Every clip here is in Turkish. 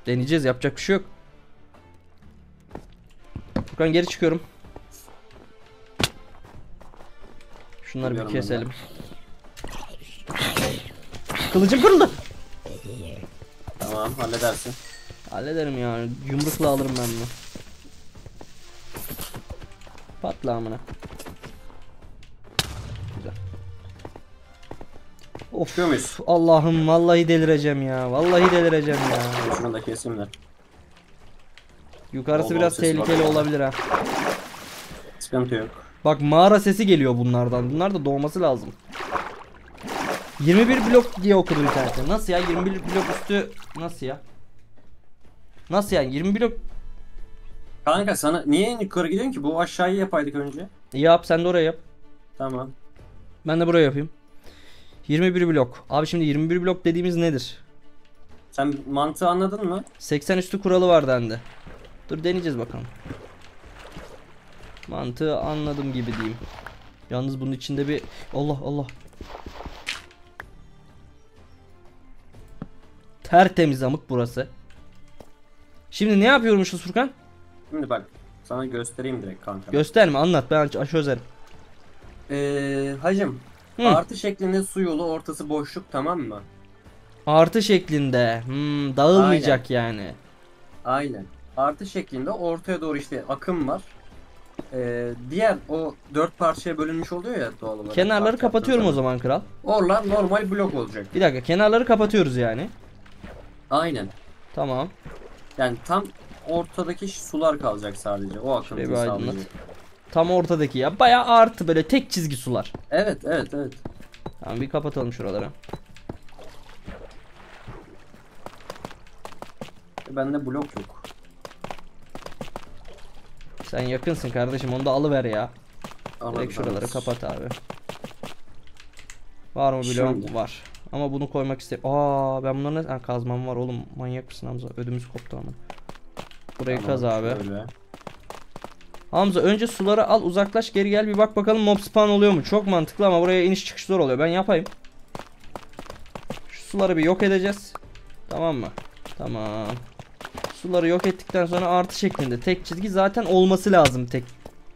Deneyeceğiz, yapacak bir şey yok. Furkan geri çıkıyorum. Şunları bir Biliyorum ben de. keselim. Kılıcım kırıldı. Tamam halledersin. Hallederim ya. Yumrukla alırım ben bunu. Patla amına. Güzel. Of. Çıkıyor muyuz? Allah'ım vallahi delireceğim ya. Vallahi delireceğim ya. Şunu da keseyim de. Yukarısı Bol bol biraz sesi var. tehlikeli olabilir ha. Sıkıntı yok. Bak mağara sesi geliyor bunlardan. Bunlar da doğması lazım. 21 blok diye okudum internette. Nasıl ya? 21 blok üstü nasıl ya? Nasıl yani? 20 blok Kanka sana niye en yukarı gidiyorsun ki? Bu aşağıyı yapaydık önce. yap, sen de oraya yap. Tamam. Ben de buraya yapayım. 21 blok. Abi şimdi 21 blok dediğimiz nedir? Sen mantığı anladın mı? 80 üstü kuralı var dendi. Dur deneyeceğiz bakalım. Mantığı anladım gibi diyeyim. Yalnız bunun içinde bir Allah Allah. Tertemiz amık burası. Şimdi ne yapıyormuşuz Furkan? Şimdi bak sana göstereyim direkt kanka. Gösterme, anlat, ben çözerim. Hacım Hı. artı şeklinde su yolu ortası boşluk tamam mı? Artı şeklinde. Dağılmayacak yani. Aynen. Artı şeklinde ortaya doğru işte akım var. Diğer o 4 parçaya bölünmüş oluyor ya doğal olarak. Kenarları Parça kapatıyorum o yaptığın zaman kral. Oralar normal blok olacak. Bir dakika, kenarları kapatıyoruz yani. Aynen. Tamam. Yani tam ortadaki sular kalacak sadece. O Şurayı akıntıyı bir aydınlat. sağlayacak. Tam ortadaki ya. Bayağı artı, böyle tek çizgi sular. Evet, evet, evet. Tamam, bir kapatalım şuraları. Bende blok yok. Sen yakınsın kardeşim, onu da alıver ya. Anladım, Direkt şuraları anladım. kapat abi. Var mı bloğum? Şimdi. Var. Ama bunu koymak istemiyorum. Ben bunları ne? Kazmam var oğlum. Manyak mısın Hamza? Ödümüz koptu ama. Burayı Tamam, kaz abi. şöyle. Hamza önce suları al, uzaklaş, geri gel, bir bak bakalım mob spawn oluyor mu? Çok mantıklı ama buraya iniş çıkış zor oluyor. Ben yapayım. Şu suları bir yok edeceğiz. Tamam mı? Tamam. Suları yok ettikten sonra artı şeklinde tek çizgi zaten olması lazım tek.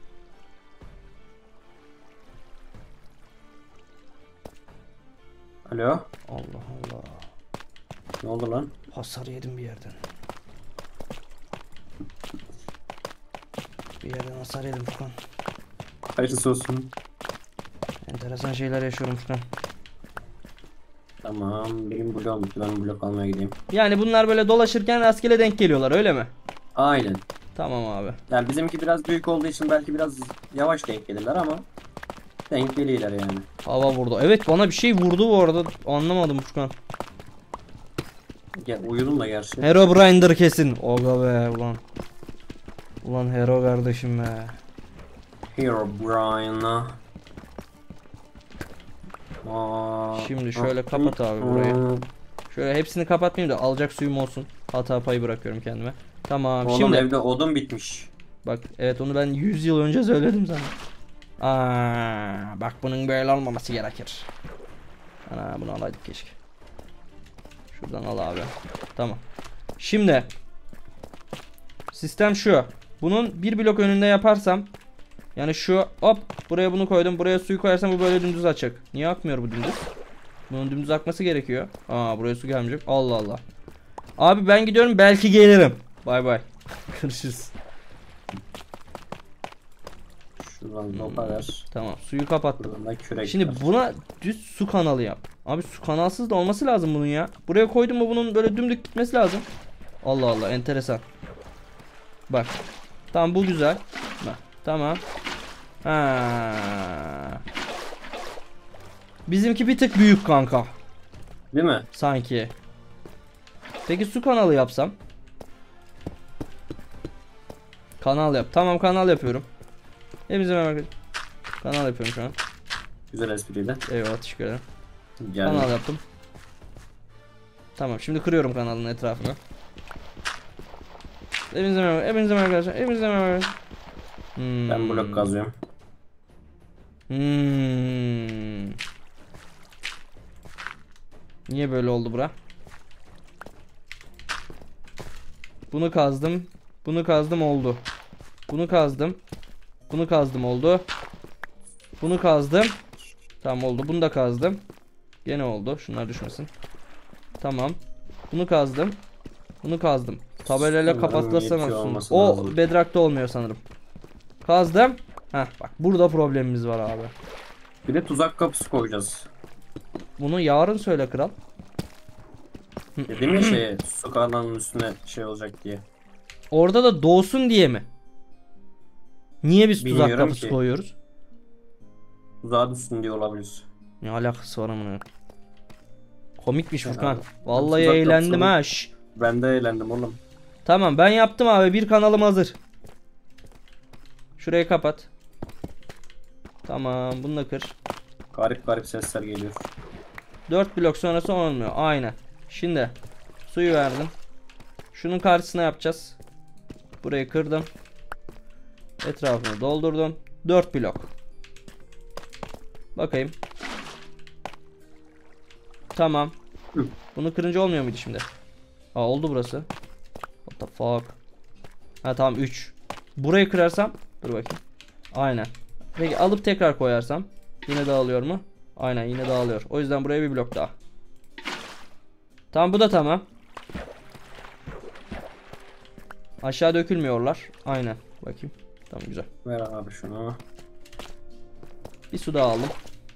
Alo. Allah Allah. Ne oldu lan? Hasar yedim bir yerden. Bir yerden hasar yedim Furkan. Hayırlısı olsun. Enteresan şeyler yaşıyorum Furkan. Tamam. Benim bloğum bitti. Ben blok almaya gideyim. Yani bunlar böyle dolaşırken rastgele denk geliyorlar öyle mi? Aynen. Tamam abi. Yani bizimki biraz büyük olduğu için belki biraz yavaş denk gelirler ama denk geliyorlar yani. Hava vurdu. Evet, bana bir şey vurdu bu arada. Anlamadım Furkan. Ya uyudum da gerçi. Herobrine'dir kesin. Oga be ulan. Ulan Hero kardeşim be. Hero Brian. Şimdi şöyle kapat abi burayı. Şöyle hepsini kapatmayayım da alacak suyum olsun. Hata payı bırakıyorum kendime. Tamam Oğlum şimdi. evde odun bitmiş. Bak evet, onu ben 100 yıl önce söyledim sana. Bak bunun böyle olmaması gerekir. Ana, bunu alaydık keşke. Şuradan al abi. Tamam. Şimdi sistem şu. Bunun bir blok önünde yaparsam, yani şu hop buraya bunu koydum, buraya suyu koyarsam bu böyle dümdüz açacak. Niye akmıyor bu dümdüz? Bunun dümdüz akması gerekiyor. Buraya su gelmeyecek. Allah Allah. Abi ben gidiyorum, belki gelirim. Bay bay. Görüşürüz. Şuradan lopa ver. Tamam, suyu kapattım. Buradan da kürek Şimdi ver. buna düz su kanalı yap. Abi su kanalsız da olması lazım bunun ya. Buraya koydum mu bunun böyle dümdük gitmesi lazım. Allah Allah, enteresan. Bak. Tamam, bu güzel. Bak. Tamam. Bizimki bir tık büyük kanka. Değil mi? Sanki. Peki su kanalı yapsam? Kanal yap. Tamam, kanal yapıyorum. Hepinize merhaba. Kanal yapıyorum şu an. Güzel espriydi. Eyvallah, teşekkür ederim. Geldim. Kanal yaptım. Tamam, şimdi kırıyorum kanalın etrafını. Hepinize merhaba. Hepinize merhaba arkadaşlar. Hepinize merhaba. Ben blok kazıyorum. Niye böyle oldu bura? Bunu kazdım. Bunu kazdım oldu. Bunu kazdım. Bunu kazdım oldu. Bunu kazdım. Tamam oldu. Bunu da kazdım. Gene oldu. Şunlar düşmesin. Tamam. Bunu kazdım. Bunu kazdım. Tabelayla Sanırım kapatlasam yetiyor olsun. olması O lazım. bedrock'ta olmuyor sanırım. Kazdım. Heh bak burada problemimiz var abi. Bir de tuzak kapısı koyacağız. Bunu yarın söyle kral. Dedim ya su kanalının üstüne şey olacak diye. Orada da doğsun diye mi? Niye biz tuzak Bilmiyorum kapısı ki. koyuyoruz? Tuzağa düşsün diye olabilir. Ne alakası var amına? Komikmiş Ya Furkan. abi, Vallahi tuzak eğlendim kapısı- ha. Şş. Ben de eğlendim oğlum. Tamam ben yaptım abi. Bir kanalım hazır. Şurayı kapat. Tamam bunu da kır. Garip garip sesler geliyor. 4 blok sonrası olmuyor. Aynen. Şimdi suyu verdim. Şunun karşısına yapacağız. Burayı kırdım. Etrafını doldurdum. 4 blok. Bakayım. Tamam. Hı. Bunu kırınca olmuyor muydu şimdi? Aa oldu burası. What the fuck? Ha tamam 3. Burayı kırarsam dur bakayım. Aynen. Peki alıp tekrar koyarsam yine dağılıyor mu? Aynen yine dağılıyor. O yüzden buraya bir blok daha. Tamam bu da tamam. Aşağı dökülmüyorlar. Aynen. Bakayım. Tamam güzel. Ver abi şunu. Bir su daha aldım.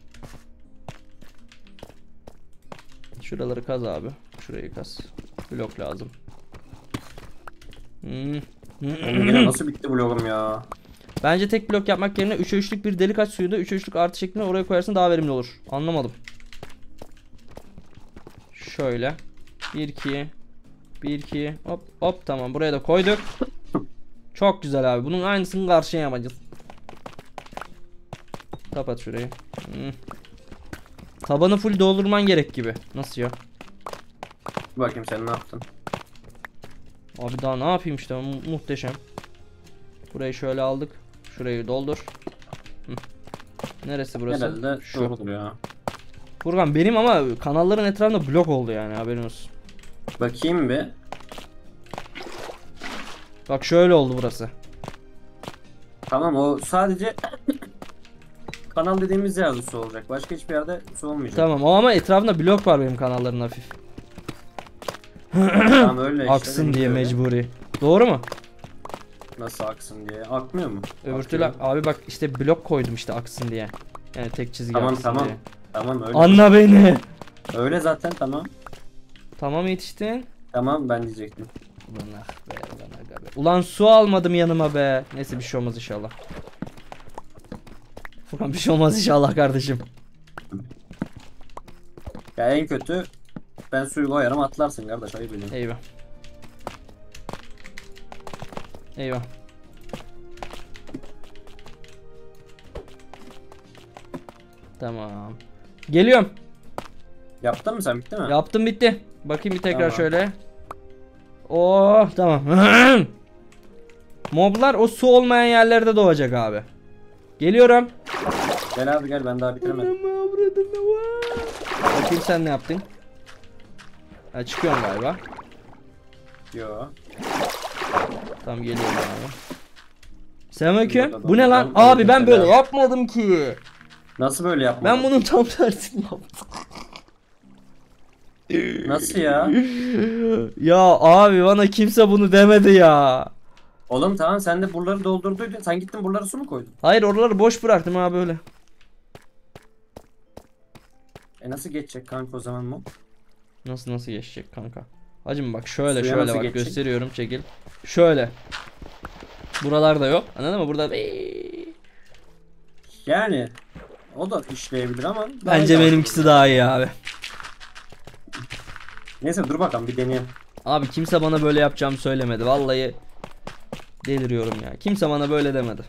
Şuraları kaz abi. Şurayı kaz. Blok lazım. Oğlum yine nasıl bitti blogum ya? Bence tek blok yapmak yerine 3'e 3'lük bir delik aç suyu da 3'e 3'lük artı şeklinde oraya koyarsın daha verimli olur. Anlamadım. Şöyle. 1 2 1 2 hop hop tamam buraya da koyduk. Çok güzel abi. Bunun aynısını karşıya yapacağız. Kapat şurayı. Tabanı full doldurman gerek gibi. Nasıl ya? Bir bakayım sen ne yaptın? Abi daha ne yapayım işte muhteşem. Burayı şöyle aldık. Şurayı doldur. Hı. Neresi burası? Herhalde Şu. doğrudur ya. Furkan benim ama kanalların etrafında blok oldu yani haberin olsun. Bakayım bir. Bak şöyle oldu burası. Tamam o sadece kanal dediğimiz yerde su olacak. Başka hiçbir yerde su olmayacak. Tamam o ama etrafında blok var benim kanalların hafif. Tamam öyle işte. Aksın diye öyle. mecburi. Doğru mu? Nasıl aksın diye. Akmıyor mu? Öbür türlü Akıyor. abi bak işte blok koydum işte aksın diye. Yani tek çizgi Tamam aksın tamam. diye. Tamam öyle. Anla beni. Öyle zaten tamam. Tamam yetiştin. Tamam ben diyecektim. Ulan ah be, ulan aga be. Ulan su almadım yanıma be. Neyse bir şey olmaz inşallah. Furkan bir şey olmaz inşallah kardeşim. Ya en kötü ben suyu koyarım atlarsın kardeş ayıp ediyorum. Eyvah. Eyvah. Tamam. Geliyorum. Yaptın mı sen bitti mi? Yaptım bitti. Bakayım bir tekrar Tamam. şöyle. Oh tamam. Moblar o su olmayan yerlerde doğacak abi. Geliyorum. Gel abi gel ben daha bitiremedim. Bakayım sen ne yaptın? Ha, çıkıyorum galiba. Yo. Tamam geliyorum abi. Selamünaleyküm. Yok, Bu ne lan? adam- Abi ben böyle Aleykümselam. yapmadım ki. Nasıl böyle yapmadın? Ben bunun tam tersini yaptım. Nasıl ya? Ya abi bana kimse bunu demedi ya. Oğlum tamam sen de buraları doldurduydun. Sen gittin buralara su mu koydun? Hayır oraları boş bıraktım abi böyle. Nasıl geçecek kanka o zaman mı? Nasıl geçecek kanka? Hacım bak şöyle Suya şöyle nasıl bak geçecek? gösteriyorum çekil. Şöyle. Buralarda yok. Anladın mı? Burada Yani o da işleyebilir ama bence daha iyi benimkisi aslında. daha iyi abi. Neyse dur bakalım bir deneyelim. Abi kimse bana böyle yapacağımı söylemedi. Vallahi deliriyorum ya. Kimse bana böyle demedi.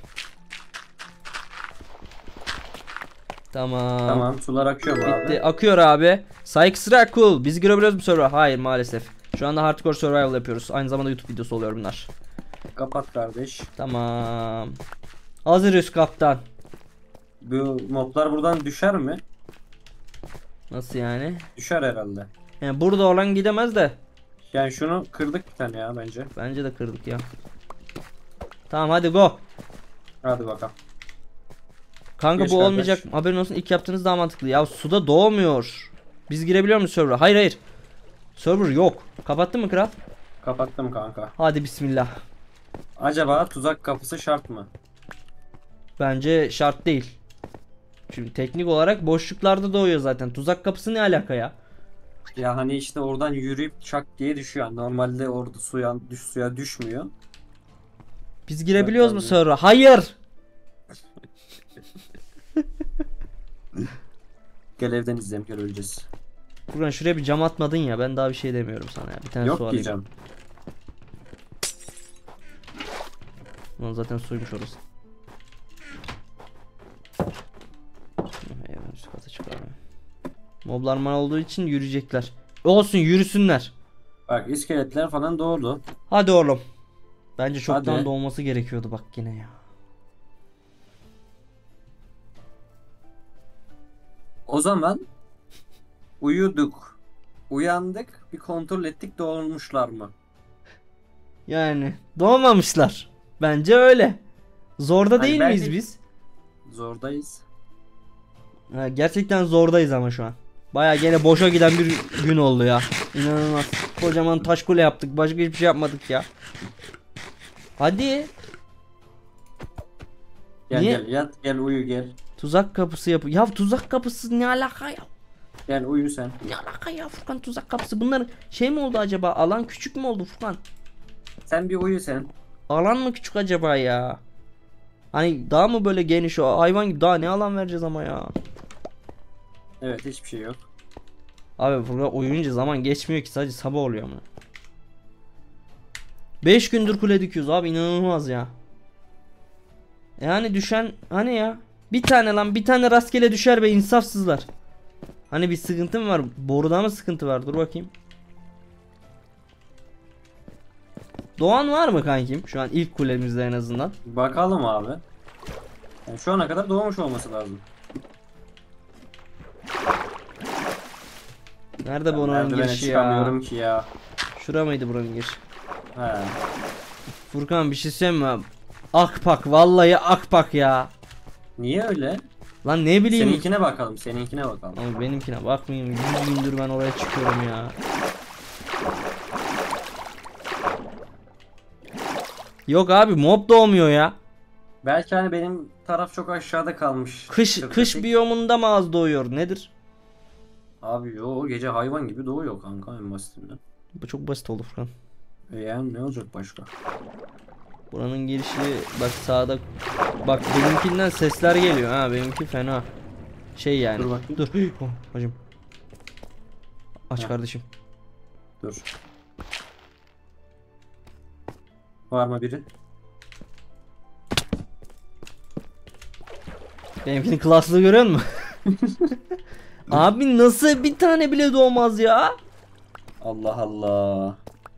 Tamam. Tamam sular akıyor mu Bitti. abi? Akıyor abi. Psychsra cool. Biz girebiliyoruz mu server'a? Hayır maalesef. Şu anda hardcore survival yapıyoruz. Aynı zamanda YouTube videosu oluyor bunlar. Kapat kardeş. Tamam. Hazırız kaptan. Bu moblar buradan düşer mi? Nasıl yani? Düşer herhalde. Yani burada olan gidemez de. Yani şunu kırdık bir tane ya bence. Bence de kırdık ya. Tamam hadi go. Hadi bakalım. Kanka Geç bu kardeş. olmayacak. Haberin olsun, ilk yaptığınız daha mantıklı. Ya suda doğmuyor. Biz girebiliyor muyuz server'a? Hayır hayır. Server yok. Kapattın mı kral? Kapattım kanka. Hadi bismillah. Acaba tuzak kapısı şart mı? Bence şart değil. Şimdi teknik olarak boşluklarda doğuyor zaten. Tuzak kapısı ne alaka ya? Ya hani işte oradan yürüyüp çak diye düşüyor. Yani normalde orada suya düşmüyor. Biz girebiliyoruz mu Tabii. server'a? Hayır. Gel evden izleyelim, göreceğiz. Furkan şuraya bir cam atmadın ya. Ben daha bir şey demiyorum sana ya. Bir tane su Yok alayım. diyeceğim. Lan zaten suymuş orası. Eyvah, üst kata çıkarım. Moblar man olduğu için yürüyecekler. Olsun, yürüsünler. Bak iskeletler falan doğdu. Hadi oğlum. Bence çoktan Hadi. doğması gerekiyordu bak yine ya. O zaman uyuduk. Uyandık. Bir kontrol ettik, doğmuşlar mı? Yani doğmamışlar. Bence öyle. Zorda Hani değil belki- miyiz biz? Zordayız. Ha, gerçekten zordayız ama şu an. Baya gene boşa giden bir gün oldu ya. İnanılmaz. Kocaman taş kule yaptık. Başka hiçbir şey yapmadık ya. Hadi. Gel Niye? gel yat, gel uyu gel. Tuzak kapısı yapı. Ya tuzak kapısı ne alaka ya? Gel uyu sen. Ne alaka ya Furkan, tuzak kapısı? Bunlar şey mi oldu acaba? Alan küçük mü oldu Furkan? Sen bir uyu sen. Alan mı küçük acaba ya? Hani daha mı böyle geniş o hayvan gibi, daha ne alan vereceğiz ama ya? Evet, hiçbir şey yok. Abi Furkan oyunca zaman geçmiyor ki, sadece sabah oluyor ama. 5 gündür kule dikiyoruz abi, inanılmaz ya. Yani düşen hani ya? Bir tane lan, bir tane rastgele düşer be insafsızlar. Hani bir sıkıntı mı var? Boruda mı sıkıntı var? Dur bakayım. Doğan var mı kankim? Şu an ilk kulemizde en azından. Bakalım abi. Yani şu ana kadar doğmuş olması lazım. Nerede bu Ben oranın merdivene girişi ya? çıkamıyorum ki ya. Şura mıydı buranın girişi? He. Furkan bir şey söyleyeyim mi? Akpak, vallahi akpak ya. Niye öyle? Lan ne bileyim. Seninkine bakalım, seninkine bakalım. Ama benimkine bakmayayım. 100 gündür ben oraya çıkıyorum ya. Yok abi, mob doğmuyor ya. Belki hani benim taraf çok aşağıda kalmış. Kış biyomunda mı az doğuyor? Nedir? Abi yo, gece hayvan gibi doğuyor kanka en basitinden. Bu çok basit oldu Furkan. Yani ne olacak başka? Buranın girişi bak sağda. Bak benimkinden sesler geliyor ha, benimki fena. Şey yani. Dur bakayım. Dur. Oh, hacım. Aç Ha. kardeşim. Dur. Var mı biri? Benimkinin klaslığı görüyor musun? Abi nasıl bir tane bile doğmaz ya? Allah Allah.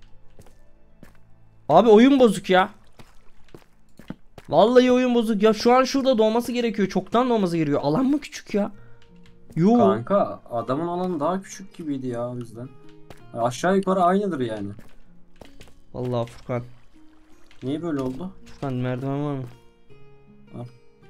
Abi oyun bozuk ya. Vallahi oyun bozuk ya. Şu an şurada doğması gerekiyor. Çoktan doğması gerekiyor. Alan mı küçük ya? Yo. Kanka adamın alanı daha küçük gibiydi ya bizden. Aşağı yukarı aynıdır yani. Vallahi Furkan. Niye böyle oldu? Furkan merdiven var mı? Al.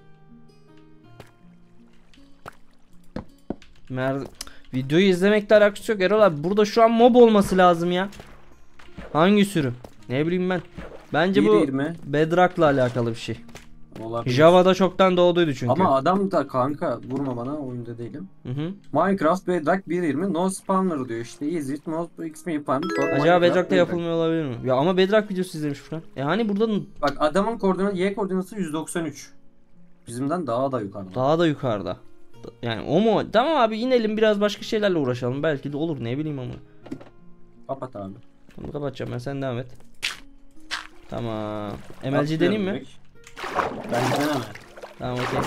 Videoyu izlemekle alakası yok Erol abi. Burada şu an mob olması lazım ya. Hangi sürüm? Ne bileyim ben. Bence bu 1.20 Bedrock'la alakalı bir şey. olabilir. Java'da çoktan doğduydu çünkü. Ama adam da kanka, vurma bana, oyunda değilim. Hı hı. Minecraft Bedrock 1.20 no spawner diyor işte. Is it not XP pan for Acaba Minecraft Bedrock'ta yapılmıyor olabilir mi? Ya ama Bedrock videosu izlemiş Furkan. Hani burada Bak adamın koordinatı, Y koordinatı 193. Bizimden daha da yukarıda. daha da yukarıda. Yani o mu? Tamam abi, inelim biraz başka şeylerle uğraşalım. Belki de olur, ne bileyim ama. Kapat abi. Tamam, kapatacağım ben, sen devam et. Tamam. MLG deneyim mi? Direkt. Ben deneme. Tamam okey.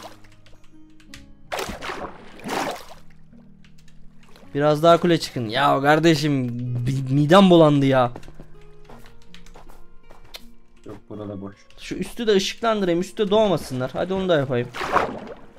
Biraz daha kule çıkın. Ya kardeşim midem bulandı ya. Yok, burada boş. Şu üstü de ışıklandırayım. Üstte doğmasınlar. Hadi onu da yapayım.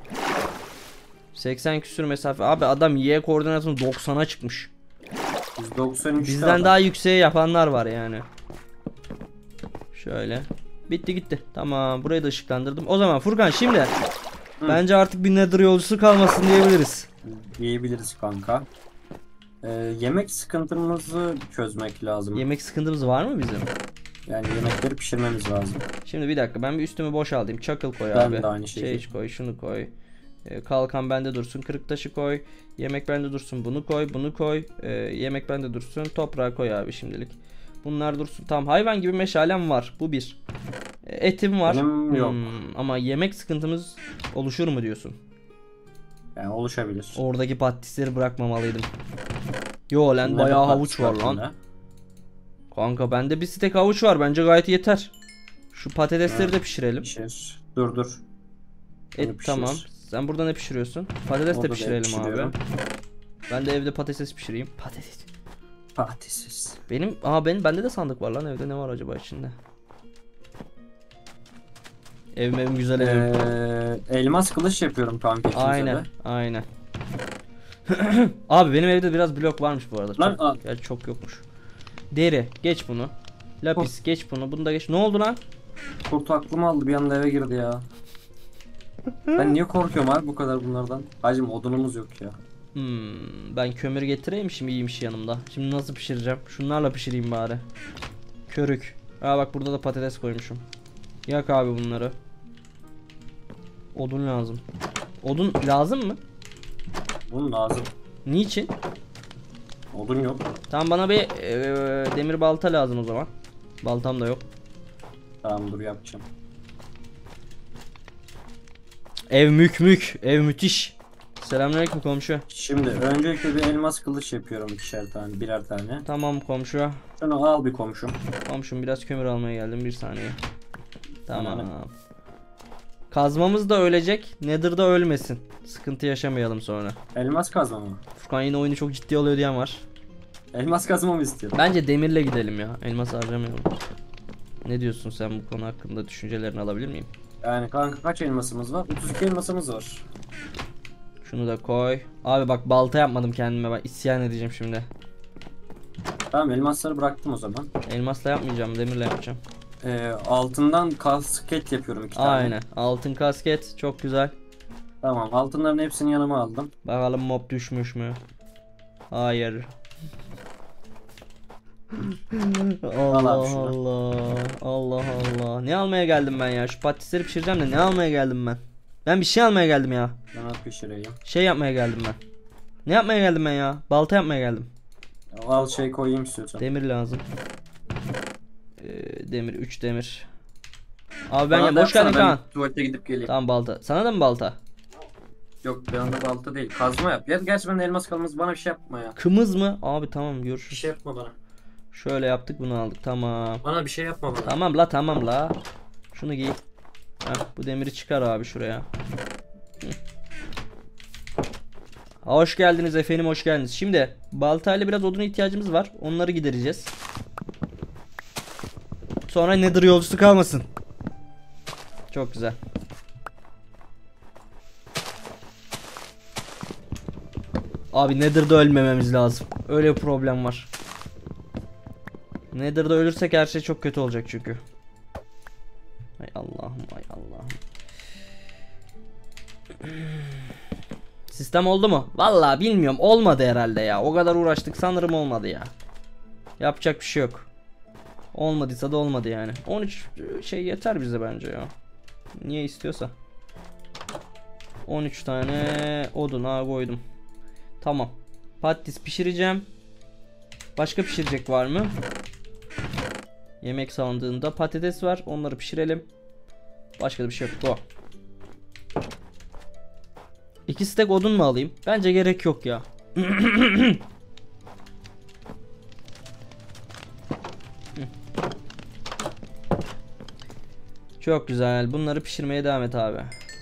80 küsür mesafe. Abi adam Y koordinatını 90'a çıkmış. Biz 93 Bizden adam. daha yükseğe yapanlar var yani. Şöyle. Bitti gitti. Tamam, burayı da ışıklandırdım. O zaman Furkan şimdi bence artık bir Nether yolcusu kalmasın diyebiliriz. Diyebiliriz kanka. Yemek sıkıntımızı çözmek lazım. Yemek sıkıntımız var mı bizim? Yani yemekleri pişirmemiz lazım. Şimdi bir dakika, ben bir üstümü boşaltayım. Çakıl koy Ben abi. de aynı şekilde. Şey koy, şunu koy. Kalkan bende dursun. Kırık taşı koy. Yemek bende dursun. Bunu koy, bunu koy. Yemek bende dursun. Toprağı koy abi şimdilik. Bunlar dursun. Tamam, hayvan gibi meşalem var. Bu bir. Etim var. Benim yok. Ama yemek sıkıntımız oluşur mu diyorsun? Yani oluşabilir. Oradaki patatesleri bırakmamalıydım. Yo lan, Ne bayağı de havuç var patates lan. Kanka bende bir stek havuç var. Bence gayet yeter. Şu patatesleri de pişirelim. Pişir. Dur. Et Bunu pişir. tamam. Sen burada ne pişiriyorsun? Patates de Orada da pişirelim abi. pişiriyorum. Ben de evde patates pişireyim. Patatesiz. Bende de sandık var lan, evde ne var acaba içinde? Evim güzel evim. Elmas kılıç yapıyorum kanka. Aynen. Abi benim evde biraz blok varmış bu arada. Lan, Gerçi çok yokmuş. Deri geç bunu. Lapis geç bunu. Bunu da geç. Ne oldu lan? Kurt aklımı aldı, bir anda eve girdi ya. Ben niye korkuyorum abi bu kadar bunlardan? Hacım odunumuz yok ya. Ben kömür getireyim, şimdi iyiymiş yanımda. Şimdi nasıl pişireceğim? Şunlarla pişireyim bari. Körük. Bak burada da patates koymuşum. Yak abi bunları. Odun lazım. Odun lazım mı? Bunun lazım. Niçin? Odun yok. Tamam, bana bir demir balta lazım o zaman. Baltam da yok. Tamam, dur yapacağım. Ev mük. Ev müthiş. Selamünaleyküm komşu. Şimdi öncelikle bir elmas kılıç yapıyorum, birer tane. Tamam komşu. Şunu al bir komşum. Komşum biraz kömür almaya geldim, bir saniye. Tamam. Tamam. Kazmamız da ölecek. Nether'da ölmesin. Sıkıntı yaşamayalım sonra. Elmas kazma mı? Furkan yine oyunu çok ciddi alıyor diyen var. Elmas kazma mı istiyorsun? Bence demirle gidelim ya. Elmas harcamayalım. Ne diyorsun sen bu konu hakkında, düşüncelerini alabilir miyim? Yani kanka kaç elmasımız var? 32 elmasımız var. Şunu da koy. Abi bak, balta yapmadım kendime, ben isyan edeceğim şimdi. Tamam, elmasları bıraktım o zaman. Elmasla yapmayacağım, demirle yapacağım. Altından kasket yapıyorum 2 tane. Aynen. Altın kasket çok güzel. Tamam, altınların hepsini yanıma aldım. Bakalım mob düşmüş mü? Hayır. Allah Al abi şunu. Allah. Ne almaya geldim ben ya? Şu patatesleri pişireceğim de ne almaya geldim ben? Ben bir şey almaya geldim ya. Ben pişireyim. Şey yapmaya geldim ben. Ne yapmaya geldim ben ya? Balta yapmaya geldim. Al şey koyayım istiyorsan. Demir lazım. Demir 3 demir. Abi ben Bana ya, boş da geldin yapsana, Kaan. ben tuvalete gidip geleyim. Tamam, balta. Sana da mı balta? Yok, bir anda balta değil. Kazma yap. Ya gerçi ben de elmas kalmaz, bana bir şey yapma ya. Kımız mı? Abi tamam, Bir görüşürüz. şey yapma bana. Şöyle yaptık, bunu aldık, tamam. Bana bir şey yapma bana. Tamam la. Şunu giy. Bu demiri çıkar abi şuraya. Hoş geldiniz efendim, hoş geldiniz. Şimdi baltayla biraz oduna ihtiyacımız var. Onları gidereceğiz. Sonra Nether yolcusu kalmasın. Çok güzel. Abi Nether'da ölmememiz lazım. Öyle bir problem var. Nether'da ölürsek her şey çok kötü olacak çünkü. Ay Allah'ım. Sistem oldu mu? Vallahi bilmiyorum. Olmadı herhalde ya. O kadar uğraştık, sanırım olmadı ya. Yapacak bir şey yok. Olmadıysa da olmadı yani. 13 şey yeter bize bence ya. Niye istiyorsa. 13 tane oduna koydum. Tamam. Patates pişireceğim. Başka pişirecek var mı? Yemek sandığında patates var. Onları pişirelim. Başka da bir şey yok. Bu. 2 stek odun mu alayım? Bence gerek yok ya. Çok güzel. Bunları pişirmeye devam et abi.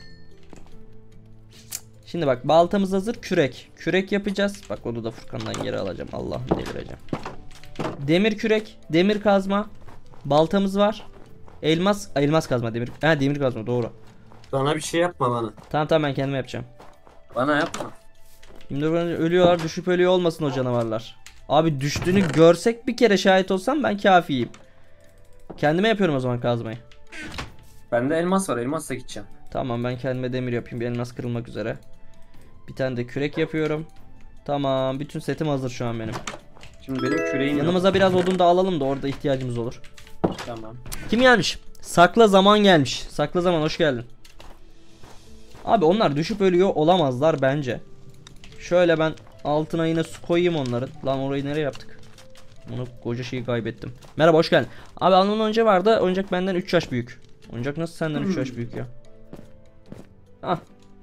Şimdi bak, baltamız hazır. Kürek yapacağız. Bak, onu da Furkan'dan geri alacağım. Allah'ım, delireceğim. Demir kürek, demir kazma. Baltamız var. Elmas kazma, demir kazma, doğru. Bana bir şey yapma bana. Tamam ben kendime yapacağım. Bana yapma. Şimdi ölüyorlar, düşüp ölüyor olmasın o canavarlar. Abi düştüğünü görsek bir kere şahit olsam ben kafiyim. Kendime yapıyorum o zaman kazmayı. Bende elmas var. Elmasla gideceğim. Tamam ben kendime demir yapayım. Bir elmas kırılmak üzere. Bir tane de kürek yapıyorum. Tamam bütün setim hazır şu an benim. Şimdi benim küreğim yok. Yanımıza biraz odun da alalım da orada ihtiyacımız olur. Tamam. Kim gelmiş? Sakla zaman gelmiş. Sakla zaman hoş geldin. Abi onlar düşüp ölüyor olamazlar bence. Şöyle ben altına yine su koyayım onların. Lan orayı nereye yaptık? Bunu koca şeyi kaybettim. Merhaba hoş geldin. Abi ondan önce vardı. Oyuncak benden 3 yaş büyük. Oyuncak nasıl senden 3 yaş büyük ya? Ah.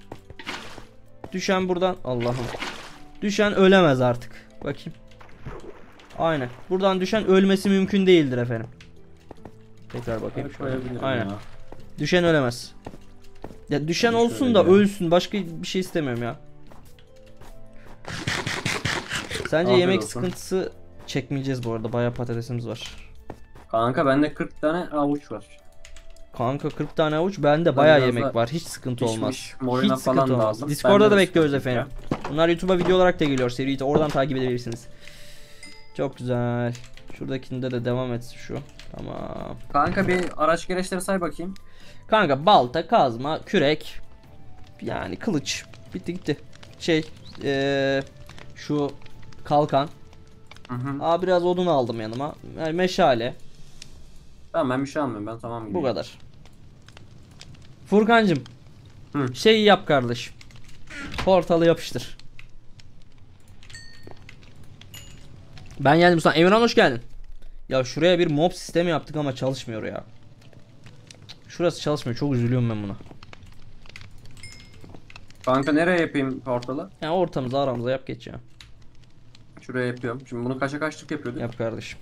Düşen buradan. Allah'ım. Düşen ölemez artık. Bakayım. Aynen. Buradan düşen ölmesi mümkün değildir efendim. Tekrar bakayım. Koyabilirim Aynen. ya. Düşen ölemez. Ya düşen Şöyle olsun da ya. ölsün. Başka bir şey istemiyorum ya. Sence Afiyet yemek olsun. sıkıntısı çekmeyeceğiz bu arada. Bayağı patatesimiz var. Kanka bende 40 tane avuç var. Kanka 40 tane avuç. Bende Ben bayağı biraz yemek da var. Hiç sıkıntı olmaz. Pişmiş morina Hiç falan sıkıntı da olmaz. aldım. Discord'da Bende da de bekliyoruz sıkıntı efendim. Bunlar YouTube'a video olarak da geliyor. Seriyi de oradan takip edebilirsiniz. Çok güzel. Şuradakinde de devam et şu. Tamam. Kanka bir araç gereçleri say bakayım. Kanka balta, kazma, kürek. Yani kılıç. Bitti gitti. Şu kalkan. Hı hı. Aa biraz odun aldım yanıma. Yani meşale. Tamam ben bir şey almıyorum, ben tamam Bu gibi. kadar. Furkancım. Hı. Şeyi yap kardeşim. Portalı yapıştır. Ben geldim sana. Emirhan hoş geldin. Ya şuraya bir mob sistemi yaptık ama çalışmıyor ya. Şurası çalışmıyor. Çok üzülüyorum ben buna. Kanka nereye yapayım portalı? Yani ortamıza aramıza yap geç ya. Şuraya yapıyorum. Şimdi bunu kaça kaçlık yapıyorduk? Yap kardeşim.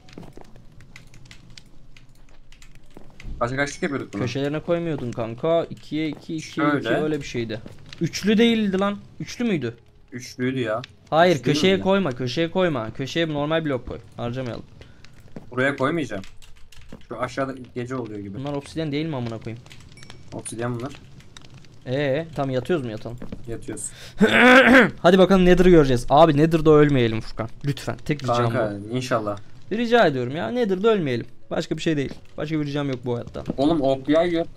Kaça kaçlık yapıyorduk bunu? Köşelerine koymuyordun kanka. 2'ye 2, 2'ye 2 Şöyle. öyle bir şeydi. Üçlü değildi lan. Üçlü müydü? Üçlüydü ya. Hayır Üç değil köşeye miydi? koyma. Köşeye koyma. Köşeye normal blok koy. Harcamayalım. Buraya koymayacağım. Şu aşağıda gece oluyor gibi. Bunlar obsidyen değil mi amına koyayım? Obsidyen bunlar. Tam yatıyoruz mu yatalım? Yatıyoruz. Hadi bakalım Nether'ı göreceğiz. Abi Nether'da ölmeyelim Furkan. Lütfen. Tek ricam Kanka bu. inşallah. Bir rica ediyorum ya. Nether'da ölmeyelim. Başka bir şey değil. Başka bir ricam yok bu hayatta. Oğlum ok yay yok.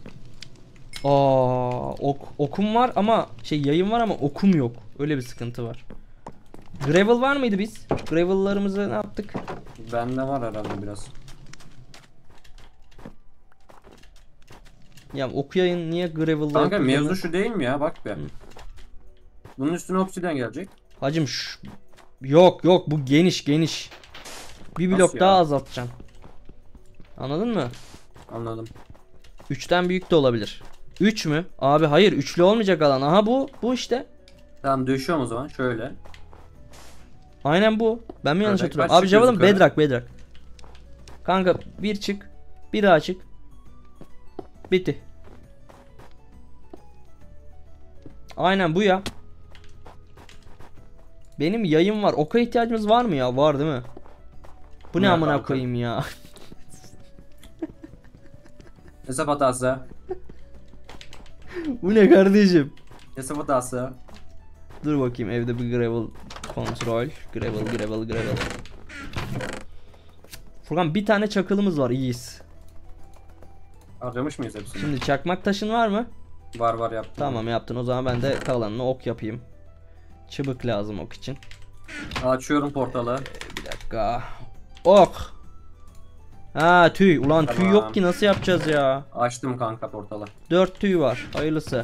Okum var ama yayım var ama okum yok. Öyle bir sıkıntı var. Gravel var mıydı biz? Gravel'larımızı ne yaptık? Bende var herhalde biraz. Ya ok yayın niye gravel'da Kanka yapıldığını- mevzu şu değil mi ya? Bak be. Bunun üstüne obsidyen gelecek. Hacım yok bu geniş. Bir blok Nasıl ya? daha azaltacaksın. Anladın mı? Anladım. 3'ten büyük de olabilir. 3 mü? Abi hayır üçlü olmayacak alan. Aha bu işte. Tamam döşüyorum o zaman şöyle. Aynen bu. Ben mi yanlış Evet, hatırlıyorum? kaç Abi cevabım çıkıyoruz bedrock. Kanka bir çık. Bir daha çık. Bitti. Aynen bu ya. Benim yayım var. Oka ihtiyacımız var mı ya? Var değil mi? Bu ne Var amına kanka. koyayım ya. Hesap hatası. Bu ne kardeşim? Hesap hatası. Dur bakayım evde bir gravel kontrol. Gravel. Furkan bir tane çakılımız var, iyiyiz. Harcamış mıyız hepsini? Şimdi çakmak taşın var mı? Var yaptım. Tamam yaptın, o zaman ben de kalanını ok yapayım. Çıbık lazım ok için. Açıyorum portalı. Bir dakika. Ok. Ha tüy. Ulan tüy Tamam. yok ki, nasıl yapacağız ya? Açtım kanka portalı. 4 tüy var. Hayırlısı.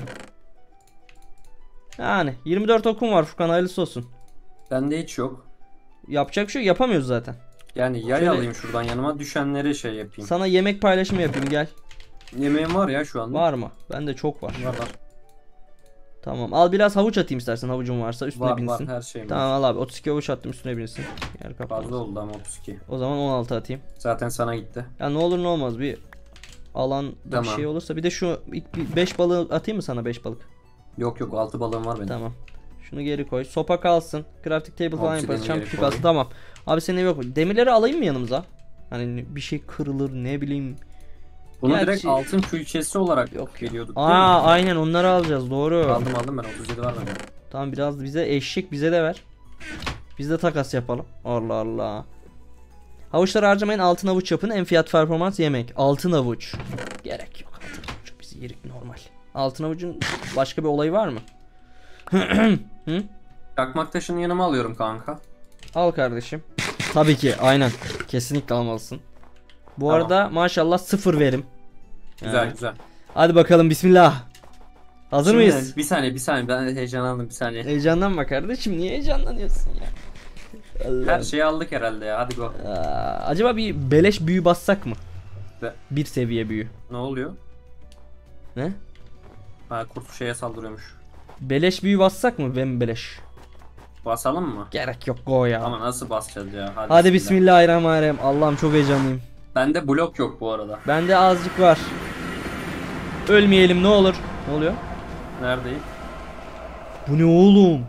Yani 24 okum var Furkan, hayırlısı olsun. Bende hiç yok. Yapacak bir şey yok, yapamıyoruz zaten. Yani yay Şöyle- alayım şuradan yanıma, düşenleri şey yapayım. Sana yemek paylaşımı yapayım, gel. Yemeğim var ya şu anda. Var mı? Bende çok var. Var. Tamam, al biraz havuç atayım istersen, havucun varsa üstüne Var binsin. her şeyim Tamam var. al abi, 32 havuç attım, üstüne binsin. Yer kaplamaz. Fazla oldu ama 32. O zaman 16 atayım. Zaten sana gitti. Ya ne olur ne olmaz, bir alanda bir Tamam. şey olursa. Bir de şu 5 balığı atayım mı sana, 5 balık? Yok 6 balığım var benim. Tamam. Şunu geri koy. Sopa kalsın. Crafting table falan Obsidian'ı yaparız. geri Champion koy. kalsın. Tamam. Abi senin ev yok mu? Demirleri alayım mı yanımıza? Hani bir şey kırılır, ne bileyim. Bunu Gerçi- direkt altın külçesi olarak Yok. veriyorduk değil mi? Aynen onları alacağız, doğru. Aldım ben, 37 var bende. Tamam, biraz bize eşek bize de ver. Biz de takas yapalım. Allah Allah. Havuçları harcamayın, altın havuç yapın. En fiyat performans yemek. Altın havuç. Gerek yok altın havuç. Biz yerik normal. Altın havucun başka bir olayı var mı? Hı? Çakmak taşını yanıma alıyorum kanka. Al kardeşim. Tabii ki aynen. Kesinlikle almalısın. Bu Tamam. arada maşallah 0 verim. Güzel Yani. güzel. Hadi bakalım bismillah. Hazır Şimdi, mıyız? bir saniye ben heyecanlandım bir saniye. Heyecanlanma kardeşim. Niye heyecanlanıyorsun ya? Her Allah. şeyi aldık herhalde ya, hadi go. Acaba bir beleş büyü bassak mı? Be- Bir seviye büyü. Ne oluyor? Ne? Ha, kurt şeye saldırıyormuş. Beleş büyü bassak mı? Ben beleş. Basalım mı? Gerek yok, go ya. Ama nasıl basacağız ya? Hadi bismillahirrahmanirrahim. Allah'ım çok heyecanlıyım. Bende blok yok bu arada. Bende azıcık var. Ölmeyelim ne olur. Ne oluyor? Neredeyim? Bu ne oğlum?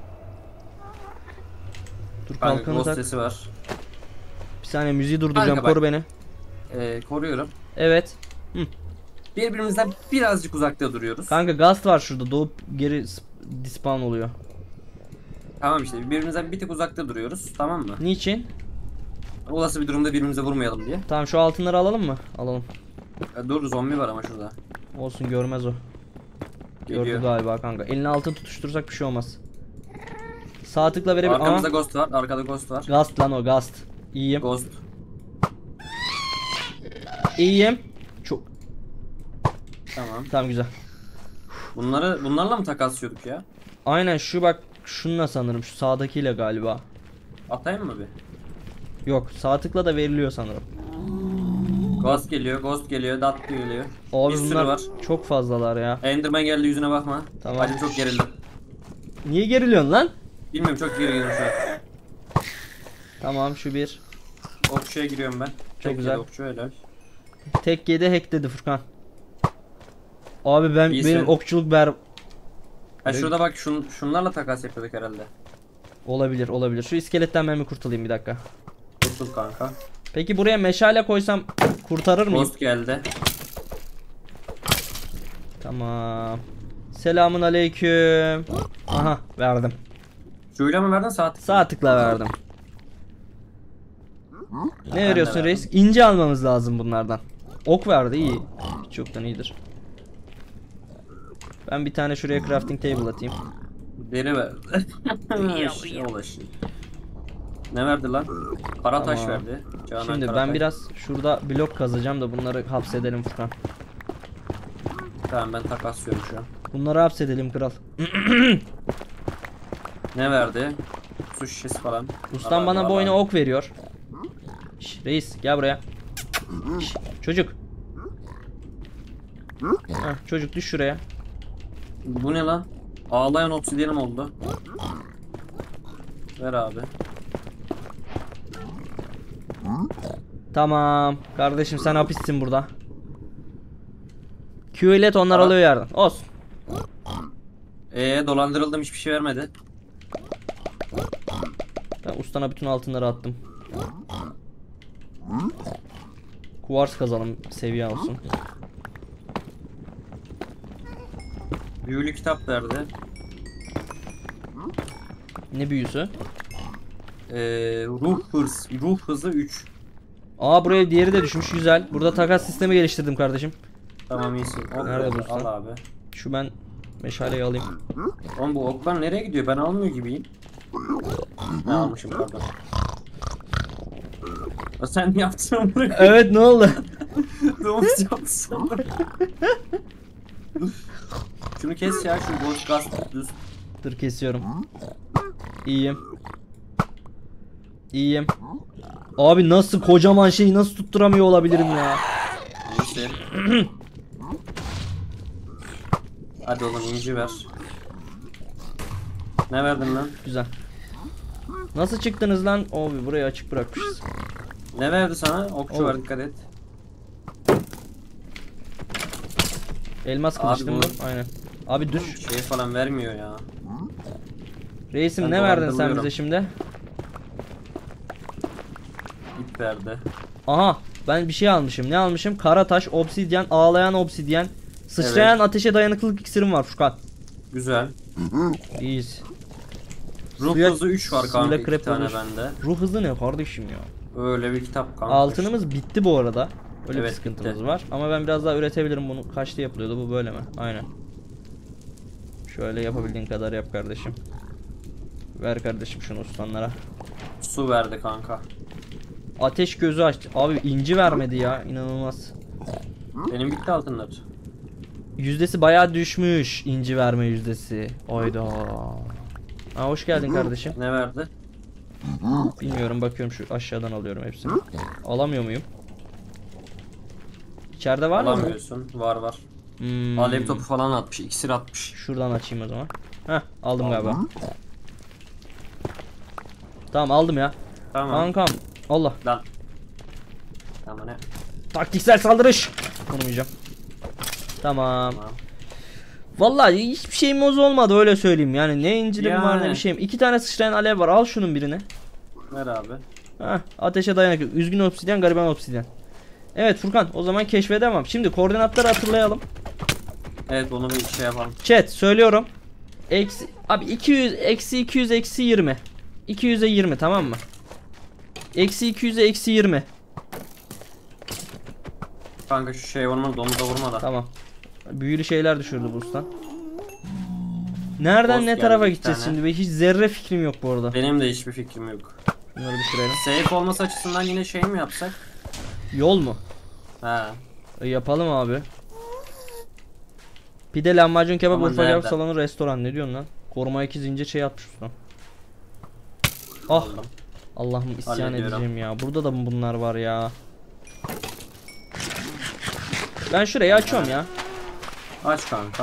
Dur Kanka kalkanı ghost tak. sesi var. Bir saniye müziği durduracağım. Kanka bak. Koru beni. Koruyorum. Evet. Birbirimizden birazcık uzakta duruyoruz. Kanka gast var şurada. Doğup geri dispawn oluyor. Tamam işte birbirimizden bir tık uzakta duruyoruz, tamam mı? Niçin? Olası bir durumda birbirimize vurmayalım diye. Tamam şu altınları alalım mı? Alalım. Dur, zombi var ama şurada. Olsun, görmez o. Gördü Geliyor. galiba kanka. Eline altın tutuşturursak bir şey olmaz. Sağ tıkla verebilir. Arkamızda Aha. ghost var, arkada ghost var. Gast lan o, gast. İyiyim. Ghost. İyiyim. Çok. Tamam. Tamam güzel. Bunlarla mı takaslıyorduk ya? Aynen şu bak, şununla sanırım. Şu sağdakiyle galiba. Atayım mı bir? Yok, sağ tıkla da veriliyor sanırım. Ghost geliyor, ghost geliyor, dat geliyor. Abi Bir sürü bunlar var. çok fazlalar ya. Enderman geldi, yüzüne bakma. Tamam. Hadi çok gerildim. Niye geriliyorsun lan? Bilmiyorum, çok gerildim şu an. Tamam şu bir. Okçuya giriyorum ben. Tek güzel. yedi okçu, helal. Tek yedi hack dedi Furkan. Abi benim İyisin. okçuluk Ha şurada bak, şunlarla takas yapıyorduk herhalde. olabilir. Şu iskeletten ben bir kurtulayım bir dakika. Kurtul kanka. Peki buraya meşale koysam kurtarır mıyım? Ghost geldi. Tamam. Selamun aleyküm. Aha verdim. Şuyla mı verdin, saat? Sağ tıkla verdim. Ne de veriyorsun verdim. reis? İnce almamız lazım bunlardan. Ok verdi, iyi. Hiç yoktan iyidir. Ben bir tane şuraya crafting table atayım. Deri ver. Ulaşı. Ne verdi lan? Kara taş Tamam. verdi. Canan Şimdi kara ben taş. biraz şurada blok kazacağım da bunları hapsedelim Furkan. Tamam, ben takaslıyorum şu an. Bunları hapsedelim kral. Ne verdi? Su şişesi falan. Ustam bana bu oyuna ok veriyor. Şş, reis gel buraya. Şş, çocuk. Heh, çocuk düş şuraya. Bu ne lan? Ağlayan obsidyenim oldu. Ver abi. Tamam. Kardeşim sen hapissin burada. Q ile onlar Tamam. alıyor yerden. Olsun. Dolandırıldım, hiçbir şey vermedi. Ben ustana bütün altınları attım. Kuvars kazalım, seviye olsun. Büyülü kitap verdi. Ne büyüsü? Ruh hızı 3. Aa buraya diğeri de düşmüş, güzel. Burada takas sistemi geliştirdim kardeşim. Tamam, iyisin. Ok Nerede verdi, bu usta? al abi. Şu ben meşaleyi alayım. Oğlum bu oklar nereye gidiyor? Ben almıyor gibiyim. Ne almışım, pardon. Sen yaptın bunu. Evet ne oldu? Domuz yaptı sandım. Şunu kes ya, şu boş gaz düz. Dur kesiyorum. İyiyim. İyiyim. Abi nasıl kocaman şeyi nasıl tutturamıyor olabilirim ya? Neyse. Hadi oğlum, inci ver. Ne verdin lan? Güzel. Nasıl çıktınız lan? Abi burayı açık bırakmışız. Ne verdi sana? Okçu Oğlum. var, dikkat et. Elmas Abi kılıç değil mi bu- bu? Aynen. Abi düş. Şey falan vermiyor ya. Reisim Ben ne verdin sen dolandırılıyorum. bize şimdi? İp verdi. Aha ben bir şey almışım. Ne almışım? Kara taş, obsidyen, ağlayan obsidyen, sıçrayan ateşe dayanıklılık iksirim var Furkan. Güzel. İyiyiz. Ruh Suya- hızı 3 var suyla kanka, 2 krep tane olur. bende. Ruh hızı ne kardeşim ya? Öyle bir kitap kanka. Altınımız bitti bu arada. Öyle bir Evet, sıkıntımız bitti. var. Ama ben biraz daha üretebilirim bunu. Kaçta yapılıyordu bu, böyle mi? Aynen. Şöyle yapabildiğin kadar yap kardeşim. Ver kardeşim şunu ustanlara. Su verdi kanka. Ateş gözü açtı. Abi inci vermedi ya. İnanılmaz. Benim bitti altınlar. Yüzdesi bayağı düşmüş. İnci verme yüzdesi. Oyda. Ha, hoş geldin kardeşim. Ne verdi? Bilmiyorum, bakıyorum, şu aşağıdan alıyorum hepsini. Alamıyor muyum? İçeride var mı? Alamıyorsun. Var var. Hmm. Alev topu falan atmış. İksir atmış. Şuradan açayım o zaman. Heh, aldım galiba. Tamam, aldım ya. Tamam. Kankam. Allah. Lan. Tamam ne? Taktiksel saldırış. Vurmayacağım. Tamam. Tamam. Vallahi hiçbir şeyimiz olmadı, öyle söyleyeyim. Yani ne incirim var ne Yani. bir şeyim. 2 tane sıçrayan alev var. Al şunun birini. Ver abi. Heh, ateşe dayanıklı. Üzgün obsidyen, gariban obsidyen. Evet Furkan, o zaman keşfe devam. Şimdi koordinatları hatırlayalım. Evet, onu bir şey yapalım. Chat söylüyorum. Abi 200 eksi 200 eksi 20. 200'e 20, tamam mı? Eksi 200'e eksi 20. Kanka şu şey vurma, domuza vurma da. Tamam. Büyülü şeyler düşürdü bu ustan. Nereden Boss ne geldi, tarafa bir gideceğiz tane. şimdi? Hiç zerre fikrim yok bu arada. Benim de hiçbir fikrim yok. Bunları düşürelim. Safe olması açısından yine şey mi yapsak? Yol mu? Ha. Yapalım abi. Pide, lahmacun, kebap, Ama Urfa kebap nereden? salonu, restoran. Ne diyorsun lan? Koruma 2 zincir şey atmış ustam. Ah. Aldım. Allah'ım, isyan Hallediyorum. edeceğim ya. Burada da mı bunlar var ya? Ben şurayı açıyorum ya. Aç kanka.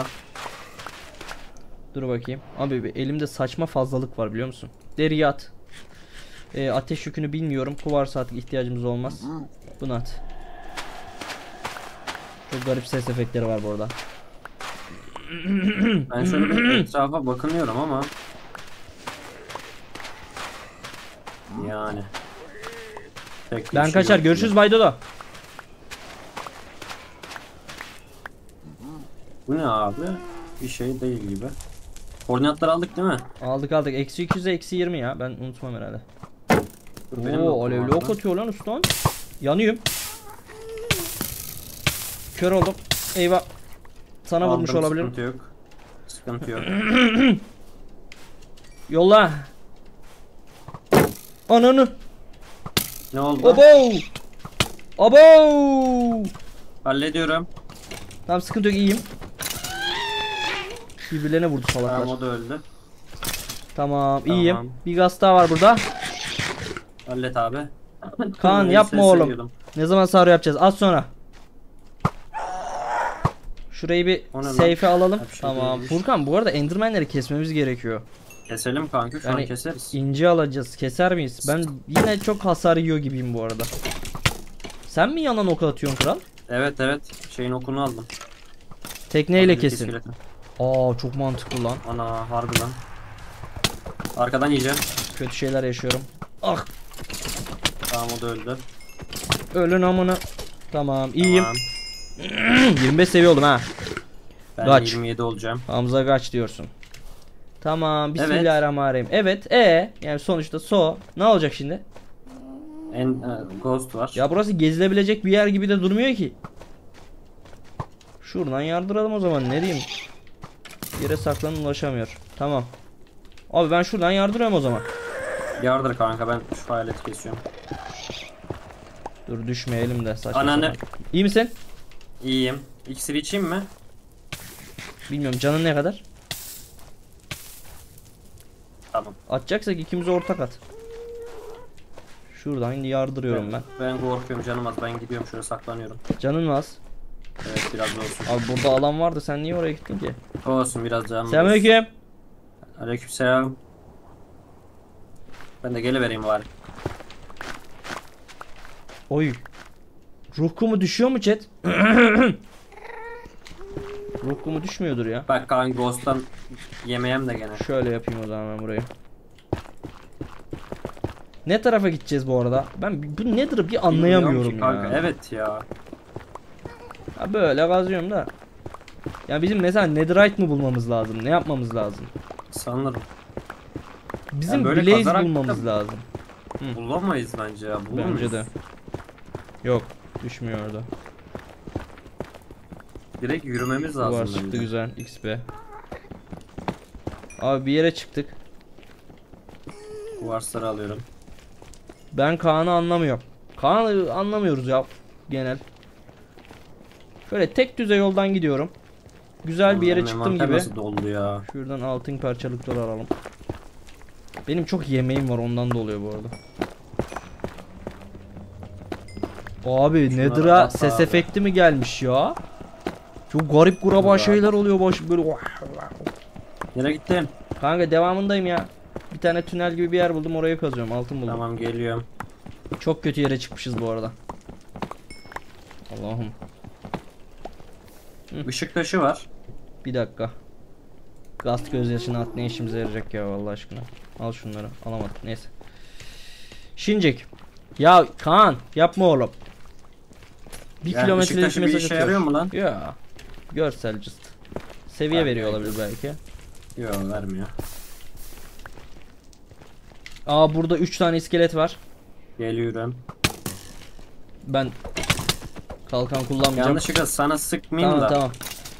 Dur bakayım. Abi elimde saçma fazlalık var, biliyor musun? Deri at. Ateş yükünü bilmiyorum. Kuvars artık ihtiyacımız olmaz. Bunu at. Çok garip ses efektleri var bu arada. Ben şöyle bir etrafa bakınıyorum ama. Yani. Pek bir Ben şey kaçar. yok Görüşürüz gibi. Bay Dodo. Bu ne abi? Bir şey değil gibi. Koordinatları aldık değil mi? Aldık aldık. Eksi 200'e eksi 20 ya. Ben unutmam herhalde. Dur, benim de Oo, okum alevli var ok da. atıyor lan ustan. Yanıyorum. Kör oldum. Eyvah. Sana Aldım, vurmuş olabilirim. Sıkıntı yok. Sıkıntı yok. Yolla. Ananı. Ne oldu? Abo. Abo. Hallediyorum. Tamam, sıkıntı yok, iyiyim. Birbirlerine vurdu salaklar. Tamam, o da öldü. Tamam, Tamam. iyiyim. Bir gaz daha var burada. Hallet abi. Kaan, Ben yapma ses oğlum. veriyordum. Ne zaman sarı yapacağız? Az sonra. Şurayı bir O ne lan? safe'e alalım. Bir şey Tamam. değilmiş. Furkan, bu arada endermanleri kesmemiz gerekiyor. Keselim kanka, şu an Yani keseriz. inci alacağız. Keser miyiz? Ben yine çok hasar yiyor gibiyim bu arada. Sen mi yanan ok atıyorsun kral? Evet evet, şeyin okunu aldım. Tekneyle Azıcık kesin. iskeleti. Aa, çok mantıklı lan. Ana, harbi lan. Arkadan yiyeceğim. Kötü şeyler yaşıyorum. Ah, Tamam, o da öldü. ölün amına. Tamam, iyiyim. Tamam. 25 seviye oldum ha. Ben Kaç. 27 olacağım. Hamza kaç diyorsun. Tamam, bismillahirrahmanirrahim. Evet, yani sonuçta ne olacak şimdi? Ghost var. Ya burası gezilebilecek bir yer gibi de durmuyor ki. Şuradan yardıralım o zaman, ne diyeyim. Yere saklanın, ulaşamıyor. Tamam. Abi ben şuradan yardırıyorum o zaman. Yardır kanka, ben şu hayaleti kesiyorum. Dur, düşmeyelim de saçma Ananı. sapan. İyi misin? İyiyim. İksir içeyim mi? Bilmiyorum, canın ne kadar? Tamam. Atacaksak ikimize ortak at. Şuradan yardırıyorum ben. Ben korkuyorum, canım az. Ben gidiyorum, şöyle saklanıyorum. Canın mı az? Evet, biraz da olsun. Abi burada alan vardı, sen niye oraya gittin ki? Olsun, biraz canım olsun. Selamünaleyküm. Aleykümselam. Ben de gelivereyim bari. Oy. Ruh kumu düşüyor mu chat? Ruh kumu düşmüyordur ya. Bak kanka, Ghost'tan yemeyem de gene. Şöyle yapayım o zaman ben burayı. Ne tarafa gideceğiz bu arada? Ben bu nedir bir anlayamıyorum Bilmiyorum ki kanka. ya. Evet ya. Ha, böyle kazıyorum da. Ya bizim mesela netherite mi bulmamız lazım? Ne yapmamız lazım? Sanırım. Bizim böyle blaze kazarak bulmamız da- lazım. Bulamayız bence ya. Bulur Bence muyuz? de. Yok, düşmüyor orada. Direkt yürümemiz lazım Duvar çıktı bence. güzel. XP. Abi bir yere çıktık. Kuvarsları alıyorum. Ben Kaan'ı anlamıyorum. Kaan'ı anlamıyoruz ya genel. Şöyle tek düze yoldan gidiyorum. Güzel bir yere Benim çıktım envanter gibi. nasıl doldu ya? Şuradan altın parçalıkları alalım. Benim çok yemeğim var, ondan da oluyor bu arada. Abi Şunları Nether'a at ses abi. efekti mi gelmiş ya? Çok garip kuraba Dur abi. şeyler oluyor böyle. Nereye gittin? Kanka devamındayım ya. Bir tane tünel gibi bir yer buldum, orayı kazıyorum, altın buldum. Tamam geliyorum. Çok kötü yere çıkmışız bu arada. Allah'ım. Işık taşı var. Bir dakika. Gast gözyaşını at, ne işimize yarayacak ya vallahi aşkına. Al şunları. Alamadık, neyse. Şincik. Ya Kaan yapma oğlum. Bir Yani kilometrelik ışık taşı bir mesaj işe atıyor. yarıyor mu lan? Ya. Görsel just. Seviye Ben veriyor de- olabilir belki. Yok vermiyor. Aa burada 3 tane iskelet var. Geliyorum. Ben kalkan kullanmayacağım. Yanlışlıkla sana sıkmayayım Tamam da. tamam.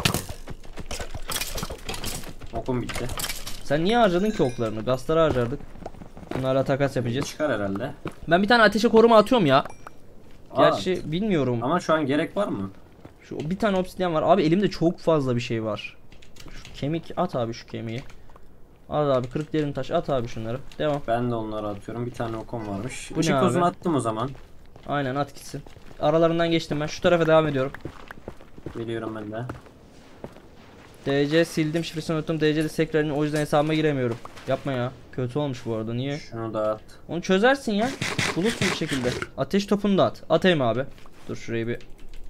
Okum bitti. Sen niye harcadın ki oklarını? Gastları harcardık. Bunlarla takas yapacağız. Çıkar herhalde. Ben bir tane ateşe koruma atıyorum ya. Aa, Gerçi bilmiyorum. ama şu an gerek var mı? Şu bir tane obsidyen var. Abi elimde çok fazla bir şey var. Şu kemik at abi, şu kemiği. At abi, kırık derin taş at abi şunları. Devam. Ben de onları atıyorum. Bir tane okum varmış. Bu ne Işık abi? tozunu attım o zaman. Aynen at gitsin. Aralarından geçtim ben. Şu tarafa devam ediyorum. Geliyorum ben de. DC sildim, şifresini unuttum. DC'de tekrarını, o yüzden hesabıma giremiyorum. Yapma ya. Kötü olmuş bu arada. Niye? Şunu da at. Onu çözersin ya. Bulursun bir şekilde. Ateş topunu da at. Atayım abi. Dur şurayı bir.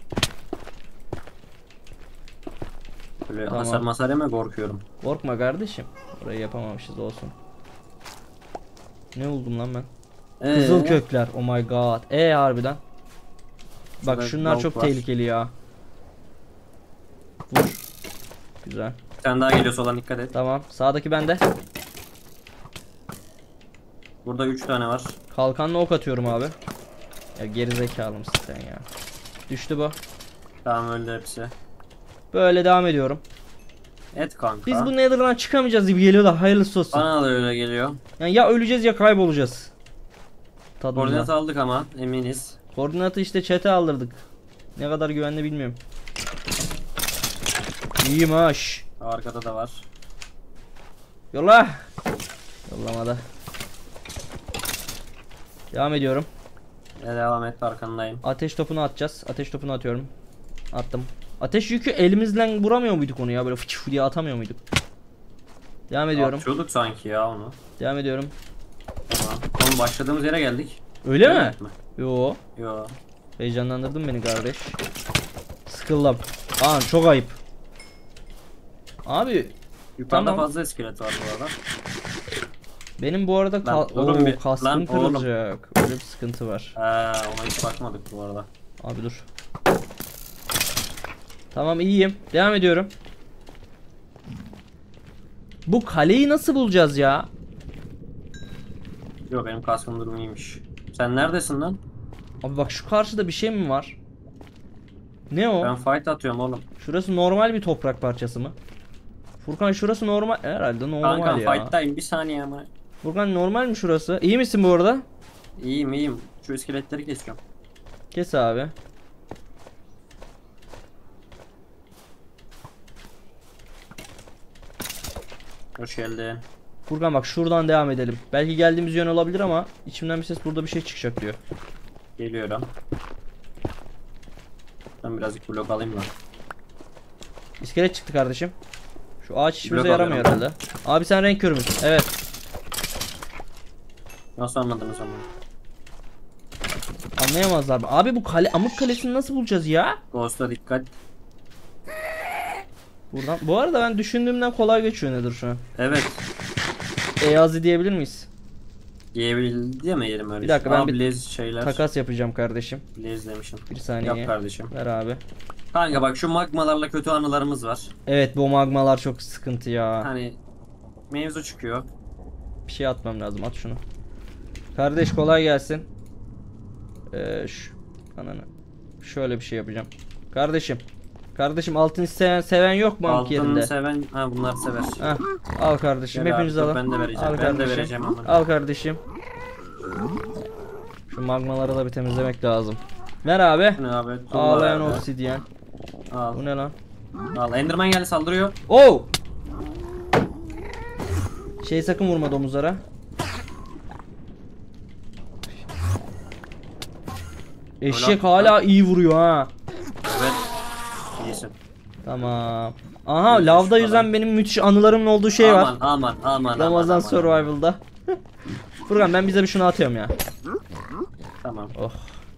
Böyle Tamam. hasar masar yeme korkuyorum. Korkma kardeşim. Orayı yapamamışız, olsun. Ne buldum lan ben? Kızıl kökler. Oh my god. Harbiden. Bak Şurada şunlar lavuk çok var. tehlikeli ya. Vur. Güzel. Bir tane daha geliyor solan, dikkat et. Tamam. Sağdaki bende. Burada 3 tane var. Kalkanla ok atıyorum abi. Ya geri zekalı mısın sen ya? Düştü bu. Tamam öldü hepsi. Böyle devam ediyorum. Et kanka. Biz bu Nether'dan çıkamayacağız gibi geliyor da hayırlısı olsun. Bana da öyle geliyor. Yani ya öleceğiz ya kaybolacağız. Koordinat Tadında. aldık ama eminiz. Koordinatı işte chat'e aldırdık. Ne kadar güvenli bilmiyorum. İyiyim ha. Arkada da var. Yolla. Yollamada. Devam ediyorum. Devam et, arkandayım. Ateş topunu atacağız. Ateş topunu atıyorum. Attım. Ateş yükü elimizle vuramıyor muyduk onu ya? Böyle fıçı diye atamıyor muyduk? Devam ediyorum. Atıyorduk sanki ya onu. Devam ediyorum. Tamam. Oğlum başladığımız yere geldik. Öyle mi? Evet Yo. Yo. Heyecanlandırdın beni kardeş. Sıkıldım. Aa çok ayıp. Abi Yukarıda Tamam. fazla iskelet var bu arada. benim bu arada Lan, durun bir. kaskım Lan, oğlum. kırılacak. Öyle bir sıkıntı var. Ona hiç bakmadık bu arada. Abi dur. Tamam iyiyim. Devam ediyorum. Bu kaleyi nasıl bulacağız ya? Yo, benim kaskım durumu iyiymiş. Sen neredesin lan? Abi bak şu karşıda bir şey mi var? Ne o? Ben fight atıyorum oğlum. Şurası normal bir toprak parçası mı? Furkan şurası normal herhalde, normal Kankam ya. fight'tayım, bir saniye ama. Furkan normal mi şurası? İyi misin bu arada? İyiyim iyiyim. Şu iskeletleri kesiyorum. Kes abi. Hoş geldin. Furkan bak şuradan devam edelim. Belki geldiğimiz yön olabilir ama içimden bir ses burada bir şey çıkacak diyor. Geliyorum. Ben birazcık blok alayım da. İskelet çıktı kardeşim. Şu ağaç işimize Blok yaramıyor alıyorum. herhalde. Abi sen renk körü müsün? Evet. Nasıl anladınız ama? Anlayamazlar mı? Abi bu kale, Amuk Kalesi'ni nasıl bulacağız ya? Ghost'a dikkat. Buradan. Bu arada ben düşündüğümden kolay geçiyor nedir şu an? Evet. Eyazi diyebilir miyiz? Yiyebildi diye mi yerim öyle? Bir dakika, ben Aa, bir Blaze şeyler. Takas yapacağım kardeşim. Blaze demişim. Bir saniye. Yap kardeşim. Ver abi. Kanka bak, şu magmalarla kötü anılarımız var. Evet bu magmalar çok sıkıntı ya. Hani mevzu çıkıyor. Bir şey atmam lazım. At şunu. Kardeş kolay gelsin. Ananı. Şöyle bir şey yapacağım. Kardeşim. Kardeşim altın isteyen seven yok mu amk yerinde? Altını seven bunlar sever. Heh, al kardeşim. Gel Hepiniz abi, alın. ben de vereceğim. Al Ben de kardeşim. vereceğim ama. Al kardeşim. Şu magmaları da bir temizlemek lazım. Ver abi. Ne abi? Tuğla Ağlayan abi. obsidyen. Al. Bu ne lan? Al. Enderman geldi saldırıyor. Oh! Sakın vurma domuzlara. Eşek hala iyi vuruyor ha. Evet. İyisin. Tamam. Aha lavda yüzen benim müthiş anılarımın olduğu şey var. Aman. Ramazan Survival'da. Furkan ben bize bir şunu atıyorum ya. Tamam. Oh.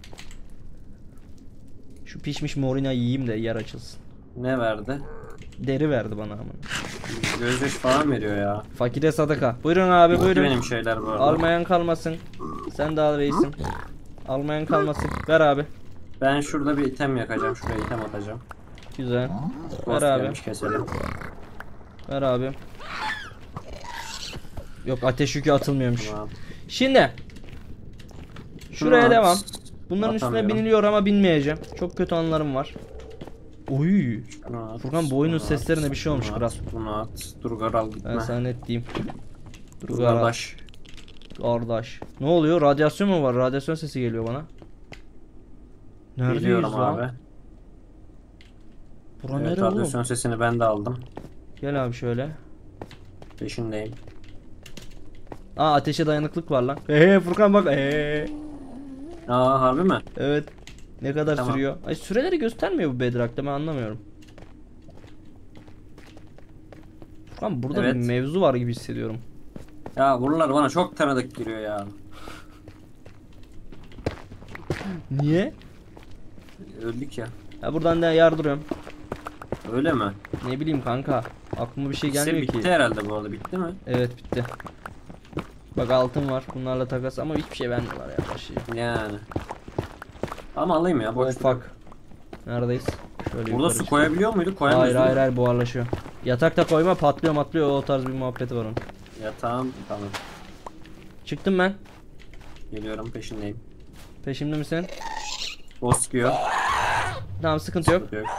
Şu pişmiş morina yiyeyim de yer açılsın. Ne verdi? Deri verdi bana ama. Gözyaş falan veriyor ya. Fakire sadaka. Buyurun abi Bitti buyurun. benim şeyler bu arada. Almayan kalmasın. Sen de al reisim. Almayan kalmasın. Ver abi. Ben şurada bir item yakacağım. Şuraya item atacağım. Güzel. Ghost Ver abi. gelmiş, keselim. Ver abi. Yok ateş yükü atılmıyormuş. Tamam. Şimdi. Şuraya Şunu at. devam. Bunların Atamıyorum. üstüne biniliyor ama binmeyeceğim. Çok kötü anılarım var. Oy. Şunu at, Furkan bu oyunun bunu seslerine at, bir şey olmuş bunu kral. at, Bunu at. Dur garal gitme. Ben sana net diyeyim. Dur Dur kardeş. kardeş. Kardeş. Ne oluyor? Radyasyon mu var? Radyasyon sesi geliyor bana. Neredeyiz Biliyorum lan? abi. Bura Evet, nere oğlum? radyasyon sesini ben de aldım. Gel abi şöyle. Peşindeyim. Aa ateşe dayanıklık var lan. Furkan bak. Aa harbi mi? Evet. Ne kadar Tamam. sürüyor? Ay süreleri göstermiyor bu Bedrock'ta ben anlamıyorum. Furkan burada Evet. bir mevzu var gibi hissediyorum. Ya buralar bana çok tanıdık geliyor ya. Niye? Öldük ya. Ya buradan da yardırıyorum. Öyle mi? Ne bileyim kanka. Aklıma bir şey İksir gelmiyor bitti ki. herhalde bu arada, bitti mi? Evet bitti. Bak altın var. Bunlarla takas ama hiçbir şey vermiyorlar ya başlayayım. Yani. Ama alayım ya, Oh boş. fuck. Neredeyiz? Şöyle Burada su çık- koyabiliyor muyduk? Koyamıyoruz. Hayır değil mi? hayır hayır buharlaşıyor. Yatakta koyma patlıyor matlıyor o tarz bir muhabbeti var onun. Ya tamam. Çıktım ben. Geliyorum, peşindeyim. Peşimde misin? Boss sıkıyor. Tamam sıkıntı yok. Yok.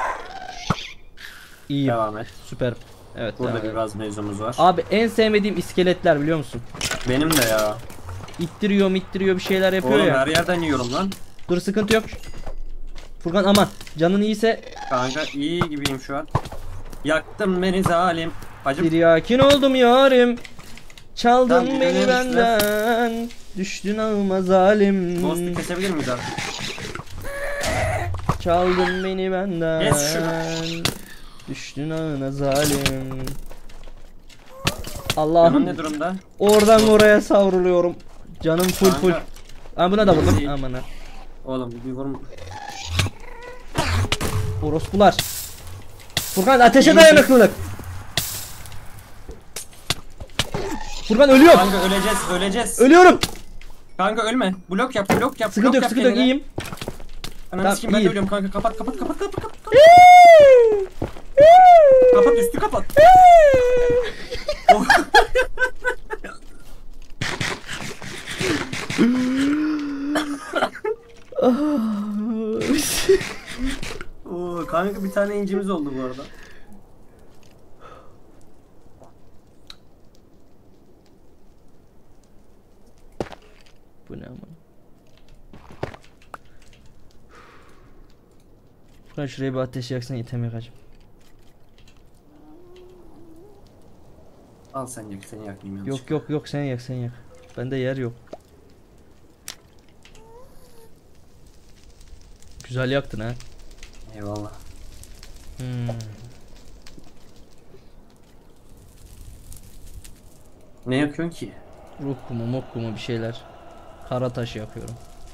İyiyim. Devam et. Süper. Evet. Burada devam edelim. biraz mevzumuz var. Abi en sevmediğim iskeletler biliyor musun? Benim de ya. İttiriyor bir şeyler yapıyor Oğlum ya. her yerden yiyorum lan. Dur sıkıntı yok. Furkan aman canın iyiyse Kanka iyi gibiyim şu an. Yaktın beni zalim. Hacım. bir yakin oldum yarim. Çaldın Tamam, beni gidelim işte. benden. Düştün ağıma zalim. Ghost'u kesebilir miyiz abi? Çaldın beni benden. Kes şunu. Düştün ağına zalim. Canın Allah'ım ne durumda? oradan oraya savruluyorum. Canım full full. Kanka. Aa, buna da vurdum. Değil. Aman ha. Oğlum bir vurum. Orospular. Furkan ateşe dayanıklılık. Furkan ölüyor. Kanka öleceğiz. Ölüyorum. Kanka ölme. Blok yap. Sıkıntı blok yok yap sıkıntı yok kendine. iyiyim. Ananı Tamam, sikeyim, ben de iyiyim. ölüyorum kanka. Kapat. Kapat, üstü kapat. Oh. Oo, kanka bir tane incimiz oldu bu arada. Bu ne aman. Furkan şuraya bir ateş yaksan item yakacağım. Al sen yak, seni yakmayayım yanlış. Yok sen yak. Bende yer yok. Güzel yaktın ha. Eyvallah. Ne yakıyorsun ki? Ruh kumu mok kumu bir şeyler. Kara taşı yakıyorum.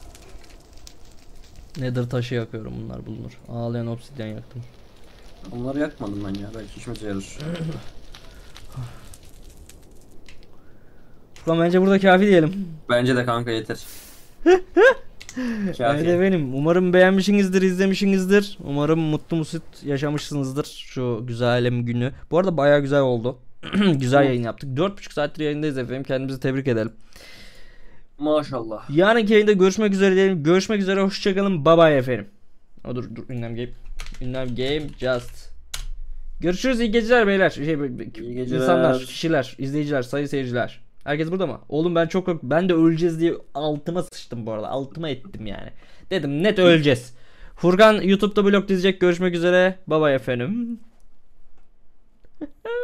Nether taşı yakıyorum bunlar bulunur. Ağlayan obsidyen yaktım. Onları yakmadım ben ya. Belki işimize yarar. Furkan bence burada kafi diyelim. Bence de kanka yeter. Öyle de benim. Umarım beğenmişsinizdir, izlemişsinizdir. Umarım mutlu mesut yaşamışsınızdır şu güzel günü. Bu arada bayağı güzel oldu. Güzel yayın yaptık. 4,5 saattir yayındayız efendim. Kendimizi tebrik edelim. Maşallah. Yarınki yayında görüşmek üzere diyelim. Görüşmek üzere. Hoşçakalın. Bye bye efendim. O dur ünlem game. Ünlem game just. Görüşürüz. İyi geceler beyler. İyi geceler. İnsanlar, kişiler, izleyiciler, sayın seyirciler. Herkes burada mı? Oğlum ben çok ben de öleceğiz diye altıma sıçtım bu arada. Altıma ettim yani. Dedim net öleceğiz. Furkan YouTube'da blog dizecek. Görüşmek üzere. Bye bye efendim.